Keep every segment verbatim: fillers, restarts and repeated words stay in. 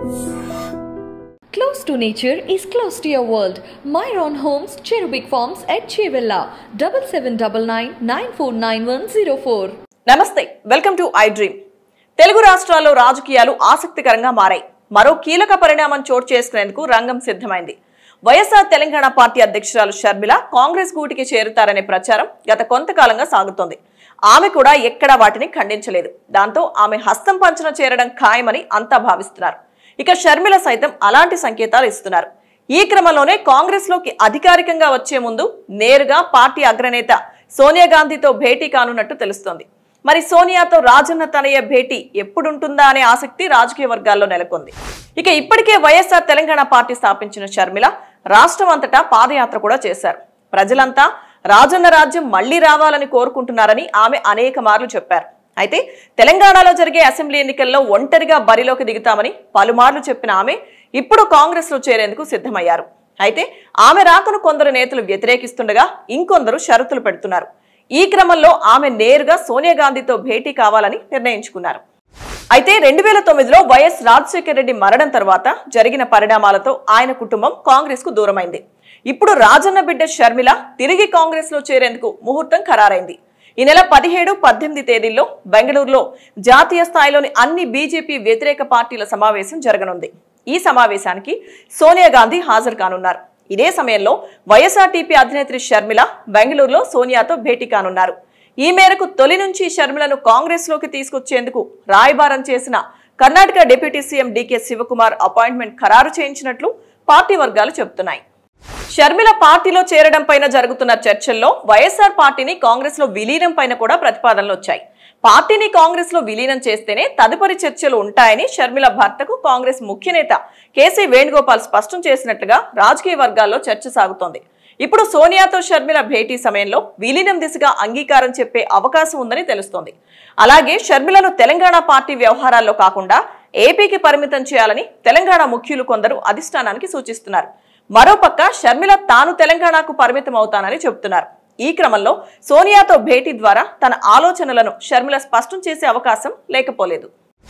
Close to nature is close to your world. Myron Homes, Cherubic Farms at Chevilla, seven seven nine nine, nine four nine one zero four. నమస్తే, welcome to iDream. Telugu రాష్ట్రాల్లో రాజకీయాలు ఆసక్తికరంగా మారాయి. మరో కీలక పరిణామం చోటు చేసుకునేందుకు రంగం సిద్ధమైంది. వైఎస్ఆర్ తెలంగాణ పార్టీ అధ్యక్షురాలు షర్మిల కాంగ్రెస్ గూటికి చేరుతారనే ప్రచారం గత కొంతకాలంగా సాగుతోంది. ఆమె కూడా ఎక్కడా వాటిని ఖండించలేదు. దాంతో ఆమె హస్తం పంచన చేరడం ఖాయమని అంతా భావిస్తున్నారు. ఇక షర్మిల సైతం అలాంటి సంకేతాలు ఇస్తున్నారు. ఈ క్రమంలోనే కాంగ్రెస్ లోకి అధికారికంగా వచ్చే ముందు నేరుగా పార్టీ అగ్రనేత సోనియా గాంధీతో భేటీ కానున్నట్టు తెలుస్తోంది. మరి సోనియాతో రాజన్న తనయ్య భేటీ ఎప్పుడుంటుందా అనే ఆసక్తి రాజకీయ వర్గాల్లో నెలకొంది. ఇక ఇప్పటికే వైఎస్ఆర్ తెలంగాణ పార్టీ స్థాపించిన షర్మిల రాష్ట్రం అంతటా పాదయాత్ర కూడా చేశారు. ప్రజలంతా రాజన్న రాజ్యం మళ్లీ రావాలని కోరుకుంటున్నారని ఆమె అనేక మార్లు చెప్పారు. అయితే తెలంగాణలో జరిగే అసెంబ్లీ ఎన్నికల్లో ఒంటరిగా బరిలోకి దిగుతామని పలుమార్లు చెప్పిన ఆమె ఇప్పుడు కాంగ్రెస్ లో చేరేందుకు సిద్ధమయ్యారు. అయితే ఆమె రాకను కొందరు నేతలు వ్యతిరేకిస్తుండగా ఇంకొందరు షరతులు పెడుతున్నారు. ఈ క్రమంలో ఆమె నేరుగా సోనియా గాంధీతో భేటీ కావాలని నిర్ణయించుకున్నారు. అయితే రెండు వేల తొమ్మిదిలో వైఎస్ రాజశేఖర రెడ్డి మరణం తర్వాత జరిగిన పరిణామాలతో ఆయన కుటుంబం కాంగ్రెస్ కు దూరమైంది. ఇప్పుడు రాజన్న బిడ్డ షర్మిల తిరిగి కాంగ్రెస్ లో చేరేందుకు ముహూర్తం ఖరారైంది. ఈ నెల పదిహేడు పద్దెనిమిది తేదీల్లో బెంగళూరులో జాతీయ స్థాయిలోని అన్ని బీజేపీ వ్యతిరేక పార్టీల సమావేశం జరగనుంది. ఈ సమావేశానికి సోనియా గాంధీ హాజరు కానున్నారు. ఇదే సమయంలో వైఎస్ఆర్టీపీ అధినేత్రి షర్మిల బెంగళూరులో సోనియాతో భేటీ కానున్నారు. ఈ మేరకు తొలి నుంచి షర్మిలను కాంగ్రెస్ లోకి తీసుకొచ్చేందుకు రాయబారం చేసిన Karnataka deputy CM DK Shivakumar appointment ఖరారు చేయించినట్లు పార్టీ వర్గాలు చెబుతున్నాయి. షర్మిల పార్టీలో చేరడం పైన జరుగుతున్న చర్చల్లో వైఎస్ఆర్ పార్టీని కాంగ్రెస్ లో విలీనం పైన కూడా ప్రతిపాదనలు వచ్చాయి. పార్టీని కాంగ్రెస్ లో విలీనం చేస్తేనే తదుపరి చర్చలు ఉంటాయని షర్మిల భర్తకు కాంగ్రెస్ ముఖ్య నేత కేసీ వేణుగోపాల్ స్పష్టం చేసినట్లుగా రాజకీయ వర్గాల్లో చర్చ సాగుతోంది. ఇప్పుడు సోనియాతో షర్మిల భేటీ సమయంలో విలీనం దిశగా అంగీకారం చెప్పే అవకాశం ఉందని తెలుస్తోంది. అలాగే షర్మిలను తెలంగాణ పార్టీ వ్యవహారాల్లో కాకుండా ఏపీకి పరిమితం చేయాలని తెలంగాణ ముఖ్యులు కొందరు అధిష్టానానికి సూచిస్తున్నారు. మరోపక్క షర్మిల తాను తెలంగాణకు పరిమితం అవుతానని చెబుతున్నారు. ఈ క్రమంలో సోనియాతో భేటీ ద్వారా తన ఆలోచనలను షర్మిల స్పష్టం చేసే అవకాశం లేకపోలేదు.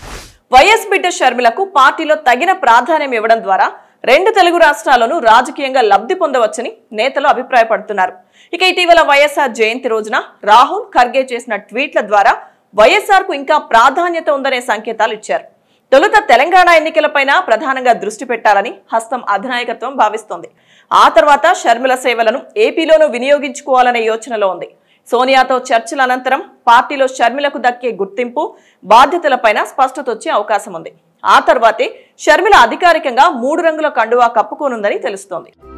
వైఎస్ బిడ్డ షర్మిలకు పార్టీలో తగిన ప్రాధాన్యం ఇవ్వడం ద్వారా రెండు తెలుగు రాష్ట్రాల్లోనూ రాజకీయంగా లబ్ధి పొందవచ్చని నేతలు అభిప్రాయపడుతున్నారు. ఇక ఇటీవల వైఎస్ఆర్ జయంతి రోజున రాహుల్ ఖర్గే చేసిన ట్వీట్ల ద్వారా వైఎస్ఆర్ కు ఇంకా ప్రాధాన్యత ఉందనే సంకేతాలు ఇచ్చారు. తొలుత తెలంగాణ ఎన్నికలపైన ప్రధానంగా దృష్టి పెట్టాలని హస్తం అధినాయకత్వం భావిస్తోంది. ఆ తర్వాత షర్మిల సేవలను ఏపీలోనూ వినియోగించుకోవాలనే యోచనలో ఉంది. సోనియాతో చర్చల అనంతరం పార్టీలో షర్మిలకు దక్కే గుర్తింపు, బాధ్యతలపైన స్పష్టత వచ్చే అవకాశం ఉంది. ఆ తర్వాతే షర్మిల అధికారికంగా మూడు రంగుల కండువా కప్పుకోనుందని తెలుస్తోంది.